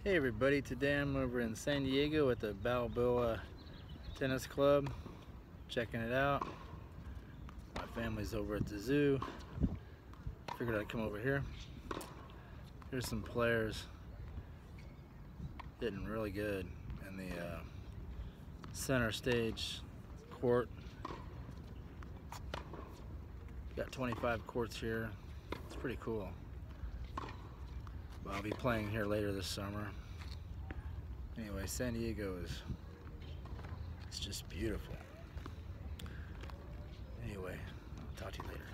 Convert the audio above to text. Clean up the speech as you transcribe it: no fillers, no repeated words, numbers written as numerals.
Hey everybody, today I'm over in San Diego at the Balboa Tennis Club, checking it out. My family's over at the zoo. Figured I'd come over here. Here's some players hitting really good in the center stage court. Got 25 courts here. It's pretty cool. But I'll be playing here later this summer. Anyway, San Diego it's just beautiful. Anyway, I'll talk to you later.